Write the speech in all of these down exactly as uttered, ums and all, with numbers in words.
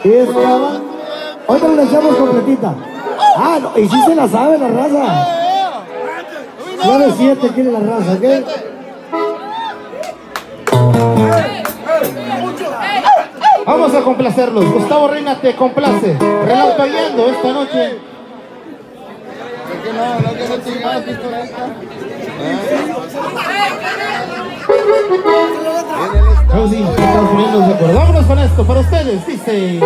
Y estaban... Ahorita la echamos completita. Ah, no, y sí se la sabe la raza. nueve siete quiere la raza, ¿ok? Vamos a complacerlos. Gustavo Reina te complace. Relampagueando esta noche. Pero sí, estamos poniéndonos de acuerdo. Vámonos con esto para ustedes. Dice...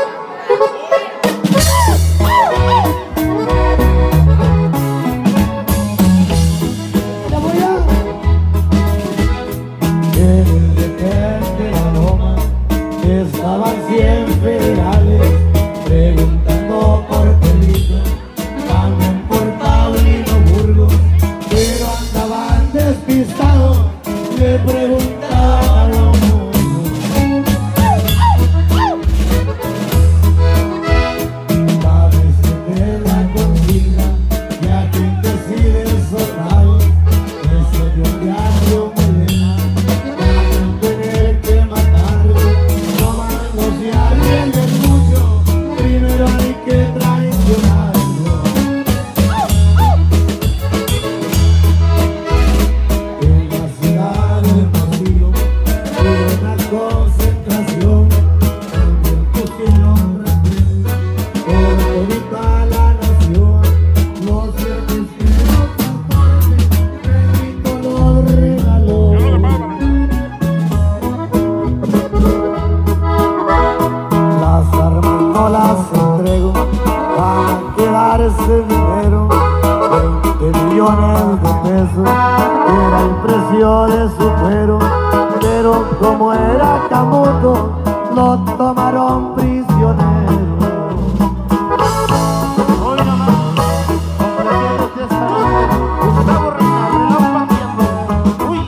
Estaban cien federales preguntando por Pedrito, camión por Paulino Burgos, pero andaban despistados, le preguntaban a los muros. Sabes que es la consigna, y a quien decide el soldado, ese de un diario Melena, van a tener que matarlo. Si alguien es mucho, primero hay que traicionarlo. En la ciudad del Pasillo hubo una concentración donde pusieron represos por todita la nación. Los ciertos que no comparten, Pedrito los regaló. Las armas no las entrego, van a quedarse dinero, veinte millones de pesos, era el precio de su cuero, pero como era camuto, lo tomaron prisionero. Hoy nomás, complaciéndote esta noche. Gustavo Reina, relampagueando. Uy.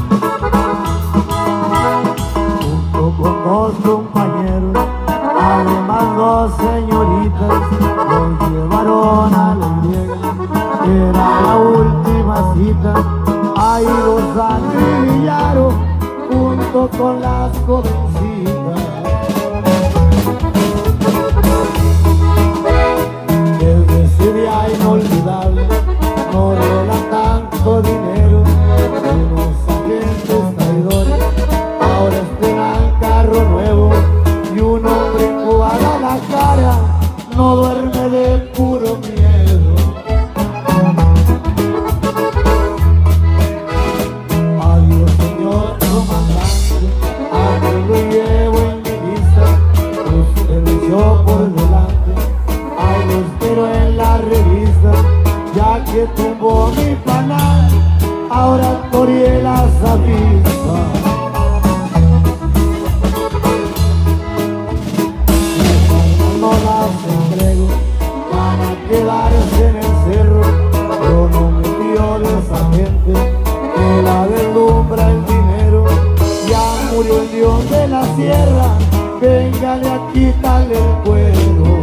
Junto con dos compañeros, además dos señoritas, los llevaron a la griega, era la última cita. Ahí los acribillaron junto con las jovencitas. Desde ese día inolvidable no rola tanto dinero, unos agentes traidores ahora esperan carro nuevo. Y un hombre incubado a la cara no duerme de puro miedo. Adiós, señor comandante, a mí lo llevo en mi lista. Usted me echó por delante, ahí lo espero en la revista. Ya que tumbó mi panal, ahora toreé las avispas. No las entrego, van a quedarse en el cerro. Yo no me fío de esa gente que la deslumbra el dinero. Ya murió el dios de la sierra, véngale a quitarle el cuero.